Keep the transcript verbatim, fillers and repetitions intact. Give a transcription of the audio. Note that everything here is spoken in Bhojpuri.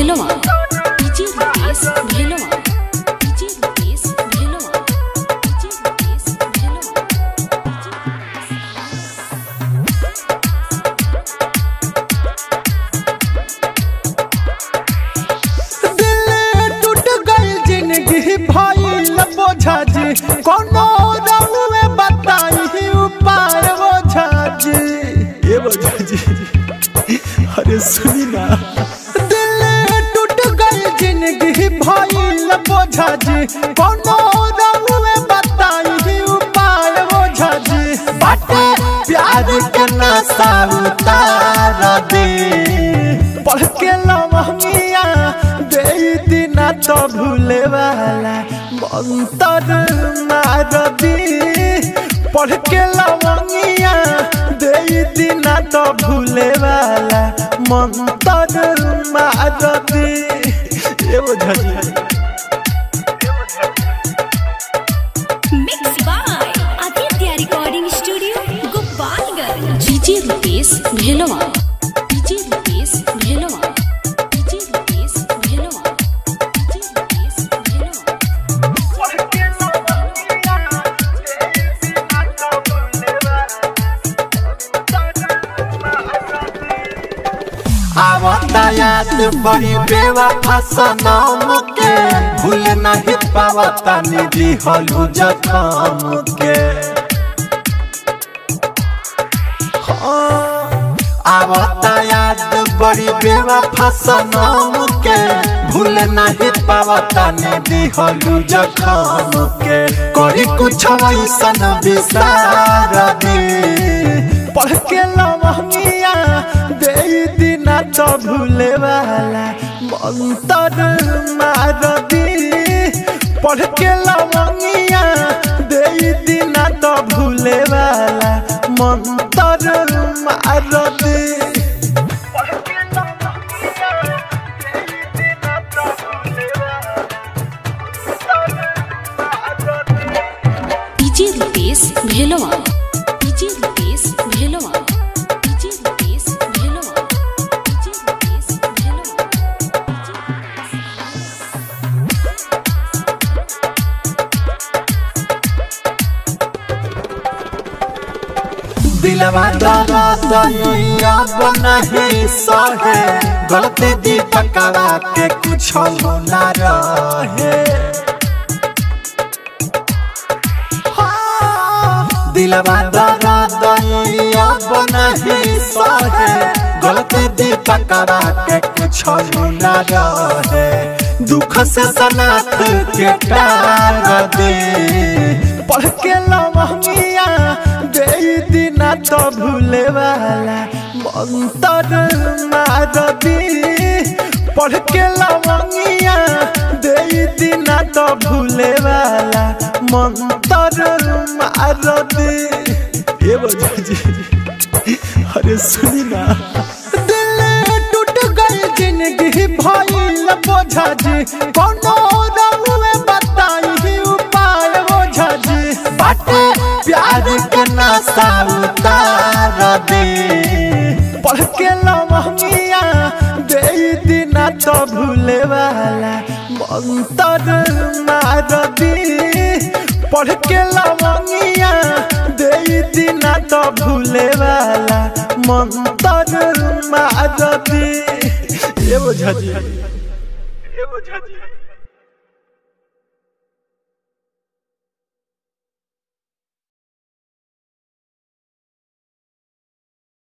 Bhelwa DJ Rupesh Bhelwa DJ Rupesh Bhelwa DJ Rupesh Bhelwa दिल टूट गई जिंदगी भइल बोझा जी कोनो राह में बताई उपाय बोझा जी ये बोझा जी अरे सुनी ना दिल टूट गई जिंदगी भइल बोझा जी कोनो राह में बताई उपाय बोझा जी बाटे प्यार के नशा उतार दे पढ़ के लमहिया दे दिना तो भूले वाला मंतर मार दी पढ़ के लमहिया दे दिना तो भूले वाला मंतर मार दी ये बोझा जी mix by Aditya recording studio Gopalganj DJ Rupesh Bhelwa DJ Rupesh Bhelwa DJ Rupesh Bhelwa DJ Rupesh Bhelwa आवता याद बड़ी बेवफा सनम के भूल नहीं पावता निधि हलू जखम के आवता याद बड़ी बेवफा सनम के भूल नहीं पावता निधि हलू जखम के करी कुछ ऐसन विसार दे पढ़ के लमहिया दे दिना तो भूले वाला मंतर मार दी पढ़ के लमहिया दे दिना तो भूले वाला मंतर मार दी DJ Rupesh Bhelwa DJ Rupesh Bhelwa DJ Rupesh Bhelwa DJ Rupesh Bhelwa दिलवा दर्द अब नहीं सहे गलती दीपकवा के कुछ ना रहे दिलवा दर्द अब नहीं सहे गलती दीपकवा के कुछ ना रहे दुख से सनाथ के टार दे पढ़ के लमहिया दे दिना तो भूले वाला मंतर मार दी पढ़ के लमहिया दे दिना तो भूले वाला मंतर मार दी ये बोझा जी अरे सुनी ना दिल टूट गई जिंदगी भइल बोझा जी कोनो राह में बताई उपाय बोझा जी बाटे प्यार के नशा उतार दे पढ़ के लमहिया दे दिना तो भूले वाला मंतर मार दी पढ़ के लमहिया दे दिना तो भूले वाला मंतर मार दी ये बोझा जी ये बोझा जी